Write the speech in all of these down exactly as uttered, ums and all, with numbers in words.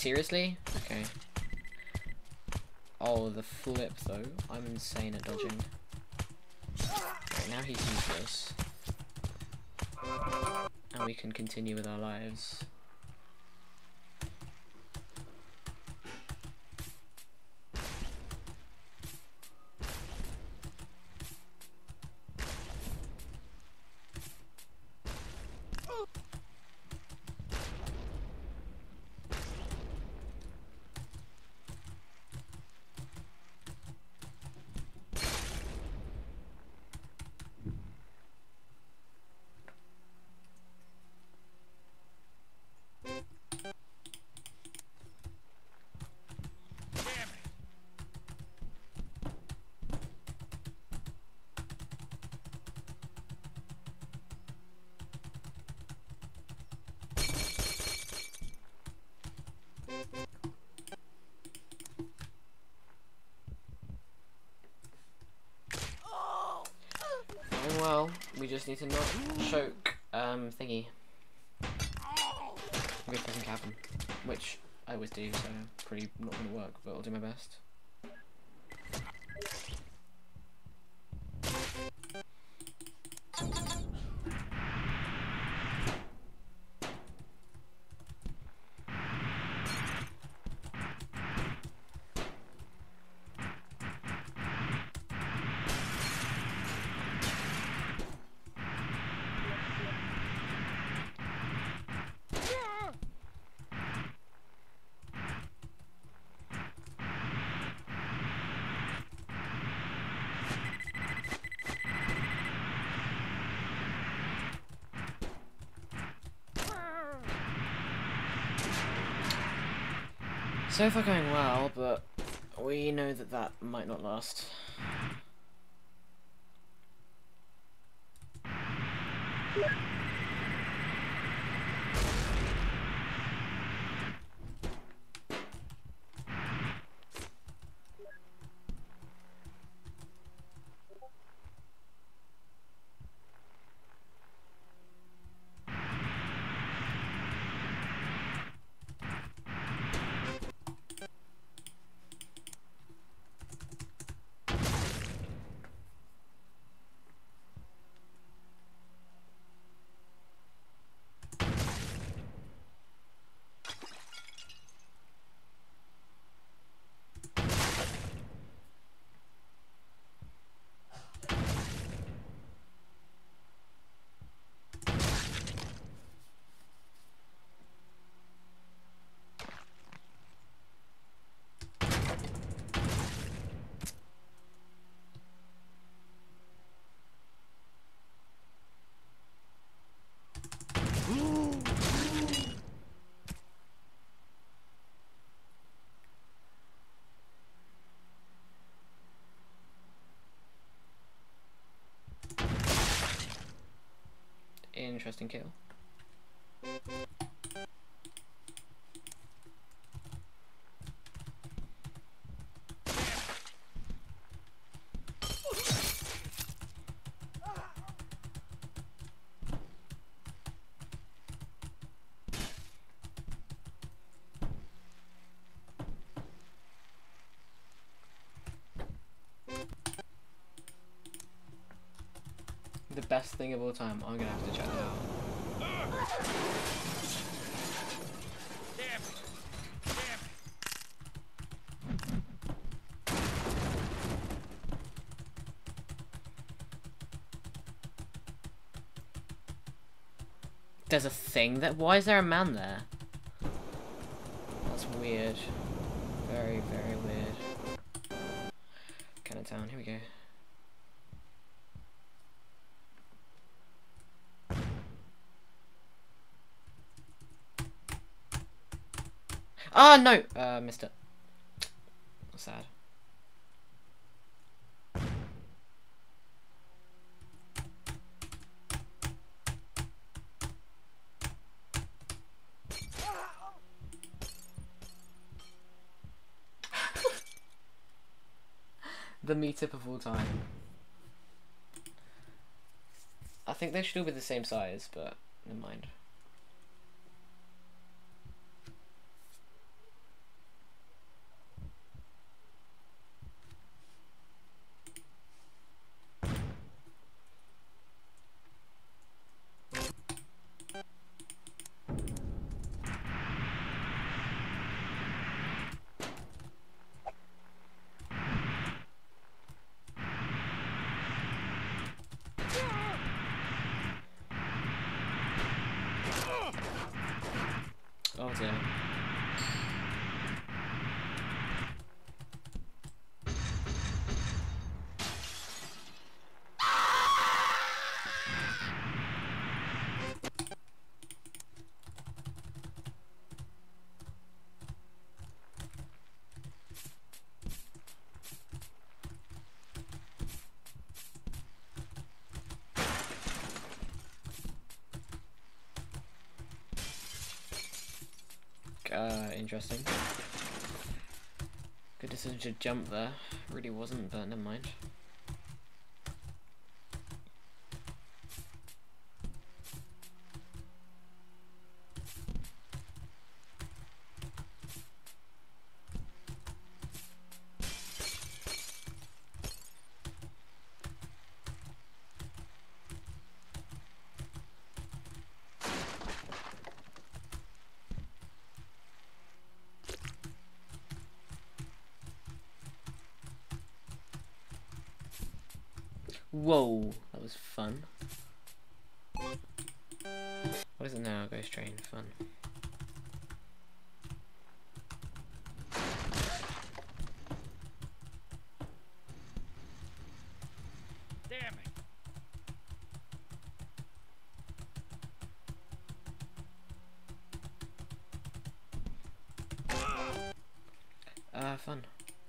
seriously? Okay. Oh, the flip though. I'm insane at dodging. Okay, now he's useless. And we can continue with our lives. Going well, we just need to not choke um thingy. I'm going to fucking cap him, which I always do, so pretty not going to work, but I'll do my best. So far going well, but we know that that might not last. Interesting kill. The best thing of all time. I'm gonna have to check that out. Damn it. Damn it. There's a thing that. Why is there a man there? That's weird. Very, very weird. Cannon Town, here we go. Ah, no! Uh, missed it. Sad. The meetup of all time. I think they should all be the same size, but never mind. Oh dear. Uh, interesting. Good decision to jump there. Really wasn't, but never mind. Whoa, that was fun. What is it now? Ghost train, fun. Damn it. Uh, fun.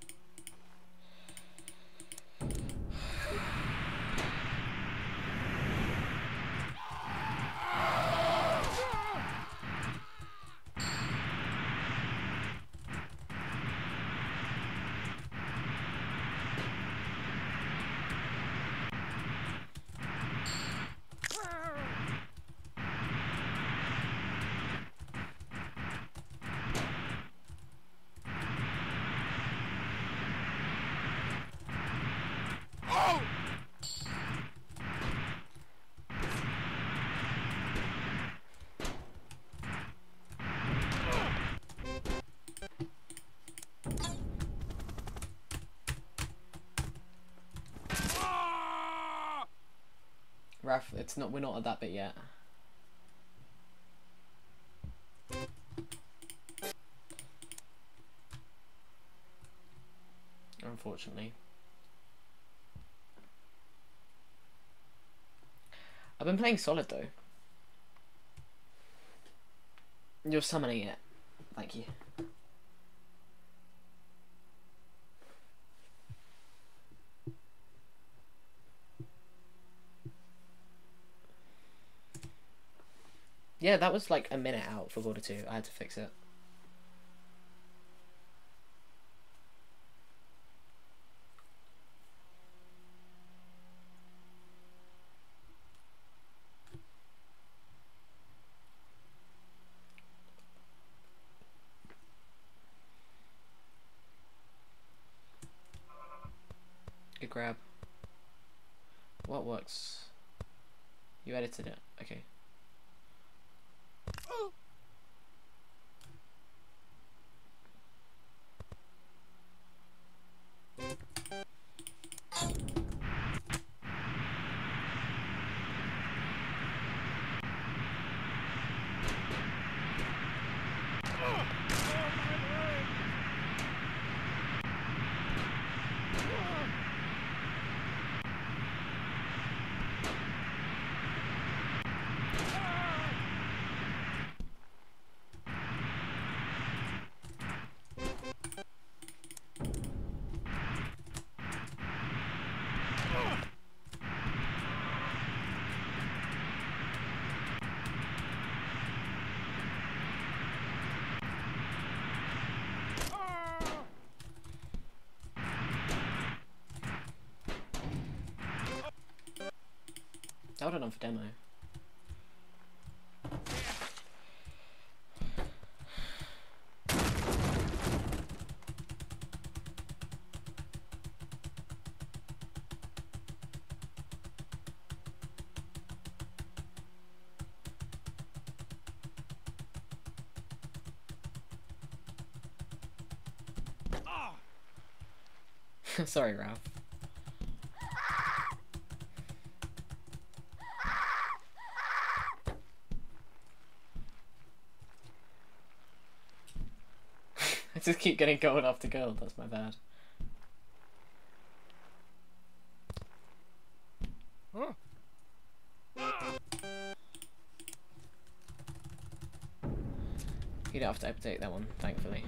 Raph, it's not. We're not at that bit yet. Unfortunately. I've been playing solid though. You're summoning it. Thank you. Yeah, that was like a minute out for quarter two. I had to fix it. Good grab. What works? You edited it. Okay. That would have done for demo. Sorry, Ralph. I just keep getting gold after gold, that's my bad. Huh? You don't have to update that one, thankfully.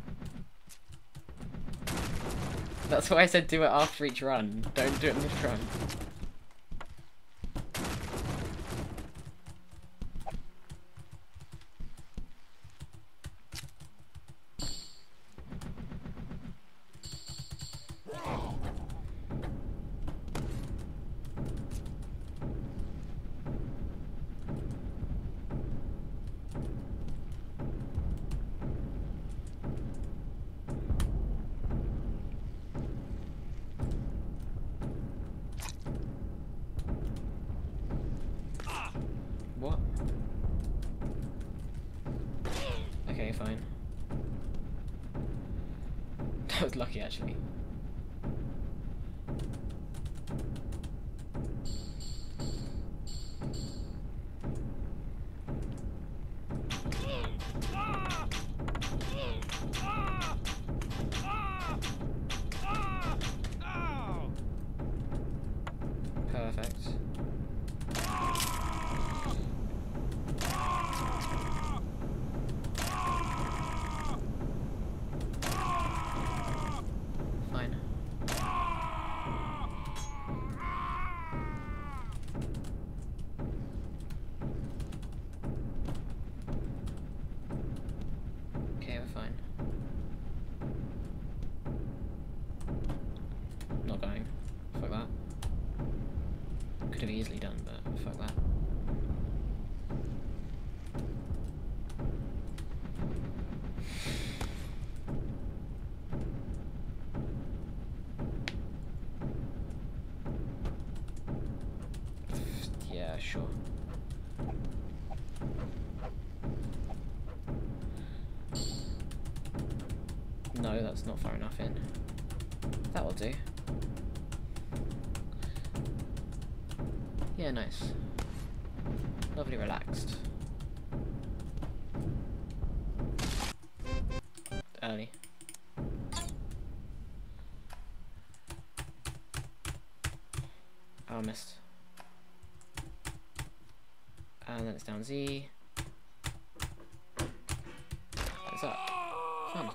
That's why I said do it after each run. Don't do it in this run. What? Okay, fine. That was lucky, actually. Perfect. Fine. Okay, we're fine. Not going. Fuck that. Could have easily done, but fuck that. Yeah, sure. No, that's not far enough in. That will do. Yeah, nice. Lovely relaxed. Early. Oh, I missed. And then it's down Z. What's up? Fun.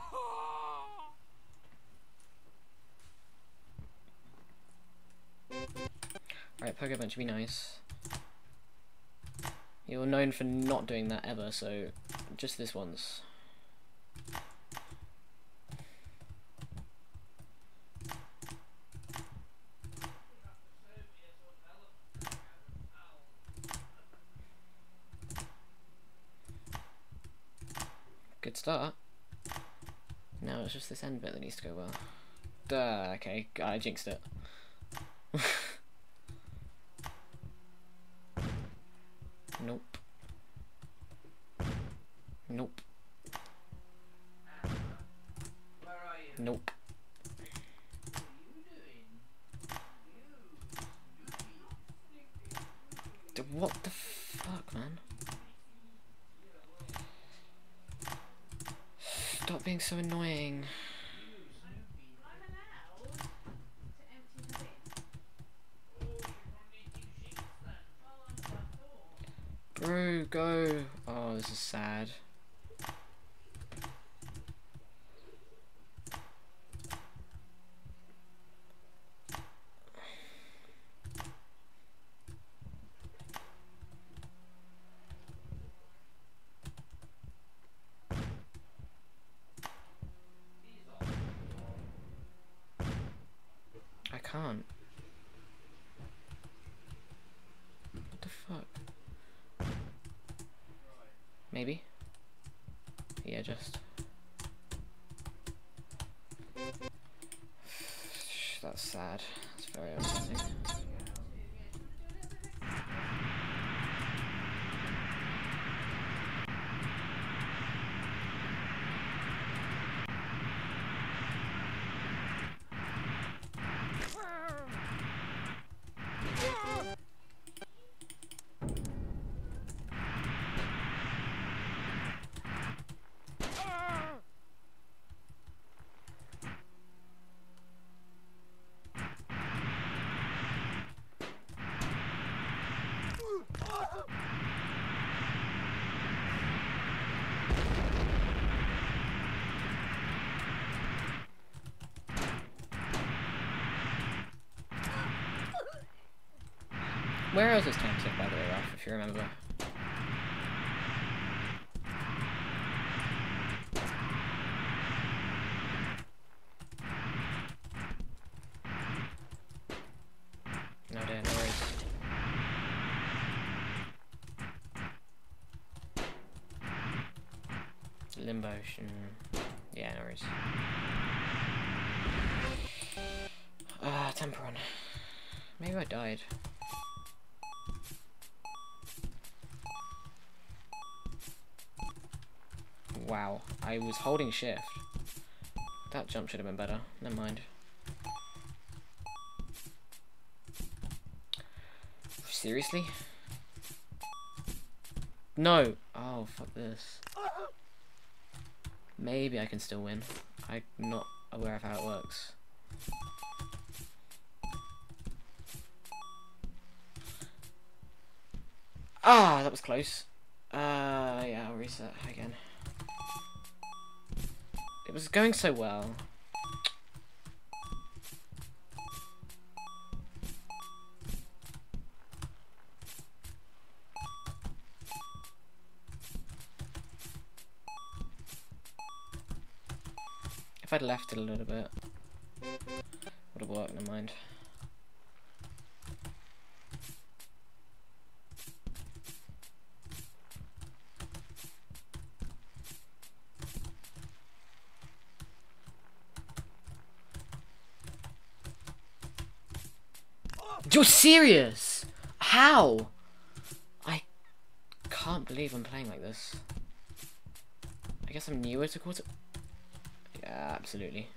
Right, Pogo Bench would be nice. You're known for not doing that ever, so just this once. Good start. Now it's just this end bit that needs to go well. Duh, okay, I jinxed it. Nope. Nope. Nope. D- What the fuck, man? Stop being so annoying. Bro, go. Oh, this is sad. I can't. What the fuck? Maybe? Yeah, just. That's sad. That's very upsetting. Where else is time tick, by the way, Ralph, if you remember? No dear, no worries. Limbo, mm, yeah, no worries. Ah, uh, Temperon. Maybe I died. Wow, I was holding shift. That jump should have been better. Never mind. Seriously? No! Oh, fuck this. Maybe I can still win. I'm not aware of how it works. Ah, that was close. Uh, yeah, I'll reset again. It was going so well. If I'd left it a little bit, would have worked, never mind. You're serious? How? I can't believe I'm playing like this. I guess I'm newer to quarter. Yeah, absolutely.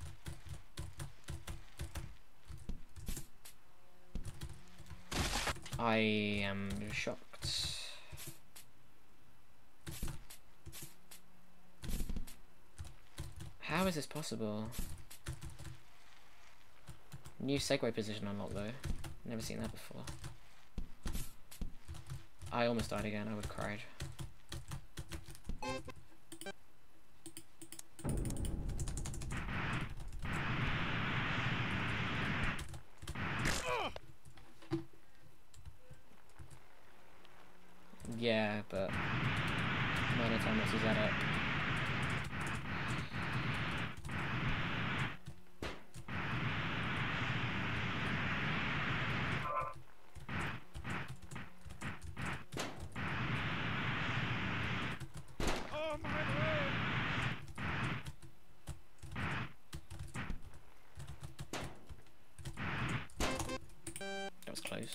I am shocked. How is this possible? New segue position unlocked though. Never seen that before. I almost died again, I would have cried. Yeah, but minor time messes that up. That was close.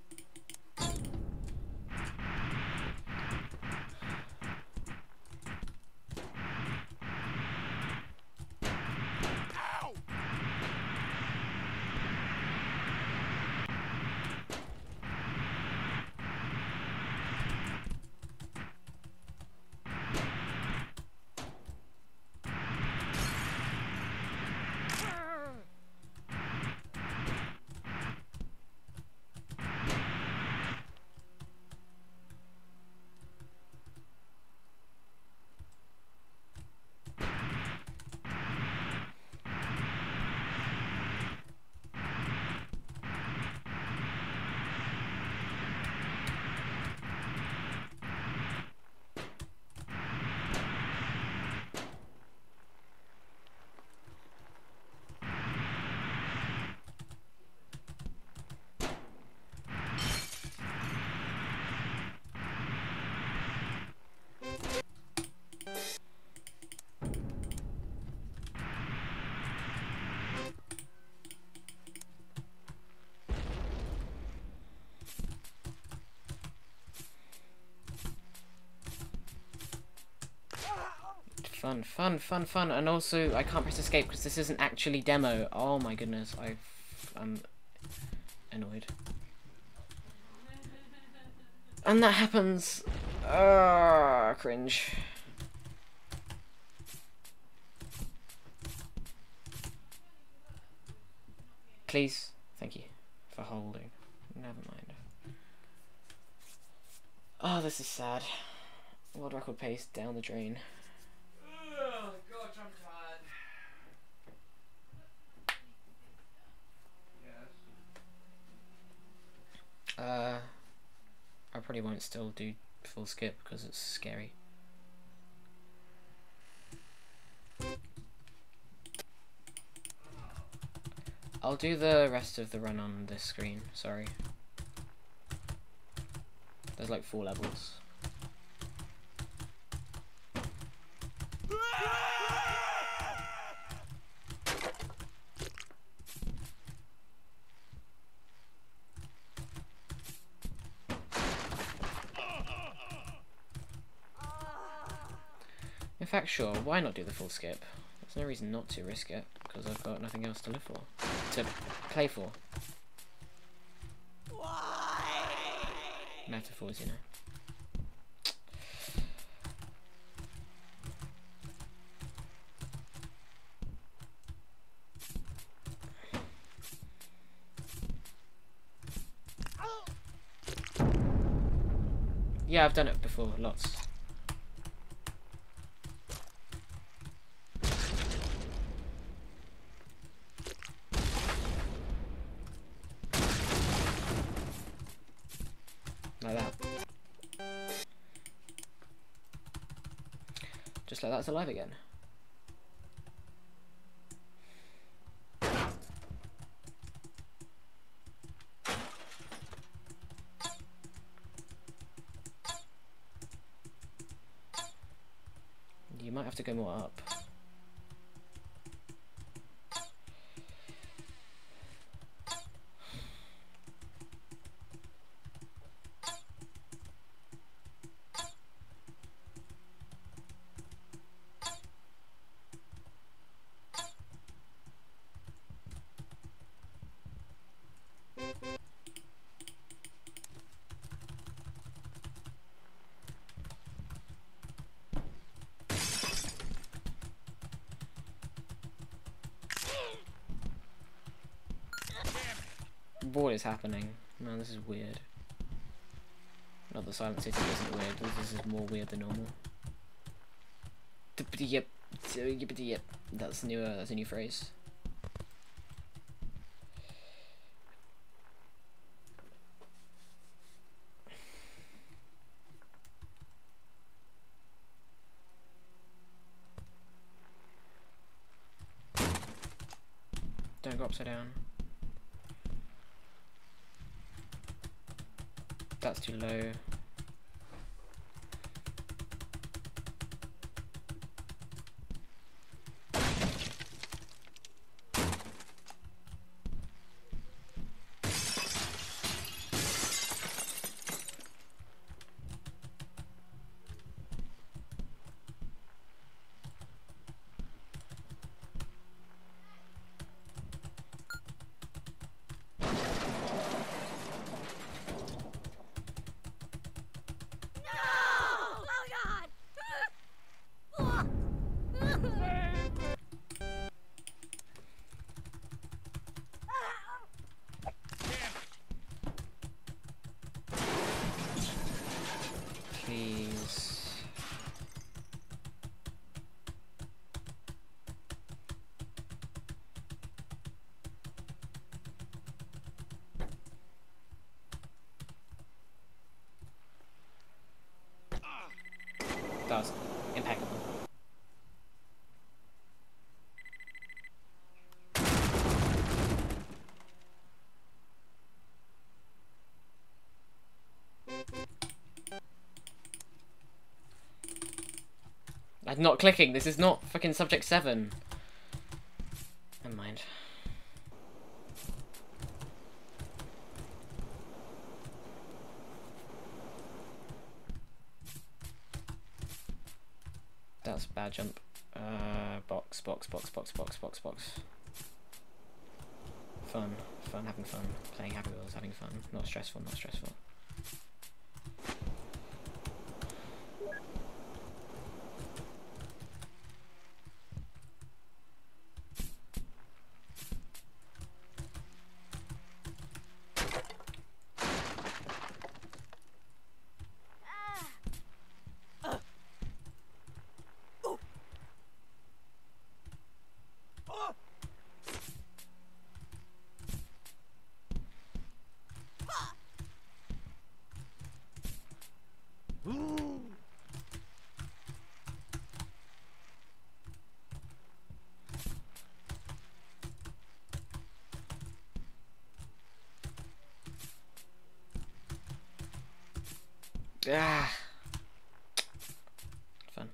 Fun, fun, fun, fun, and also I can't press escape because this isn't actually demo. Oh my goodness, I, I'm annoyed. And that happens. Ah, cringe. Please, thank you for holding. Never mind. Oh, this is sad. World record pace down the drain. Oh gosh, I'm tired. Yes. Uh, I probably won't still do full skip because it's scary. I'll do the rest of the run on this screen, sorry. There's like four levels. In fact, sure, why not do the full skip? There's no reason not to risk it, because I've got nothing else to live for. To play for. Why? Metaphors, you know. Yeah, I've done it before, lots. Like that. Just like that's alive again. You might have to go more up. What is happening? Man, this is weird. Not that Silent City isn't weird, this is more weird than normal. Yep, yep, that's a new, uh, that's a new phrase. Don't go upside down. That's too low. Please. That was impeccable. I'm not clicking, this is not fucking subject seven. Never mind. That's a bad jump. Uh, box, box, box, box, box, box, box. Fun, fun, having fun. Playing Happy Wheels, having fun. Not stressful, not stressful. Ah. Fun.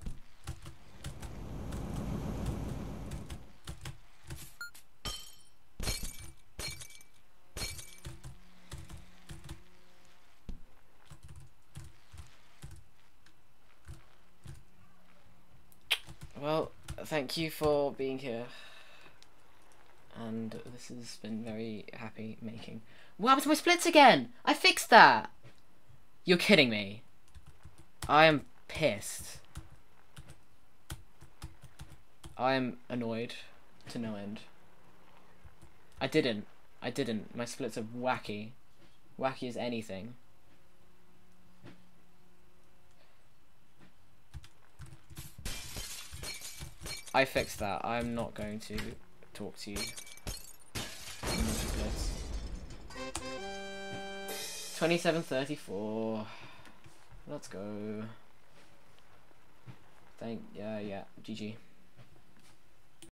Well, thank you for being here. And this has been very happy making. What happened to my splits again? I fixed that! You're kidding me. I am pissed. I am annoyed to no end. I didn't. I didn't. My splits are wacky. Wacky as anything. I fixed that. I'm not going to talk to you. twenty-seven thirty-four. Let's go. Thank yeah yeah. G G.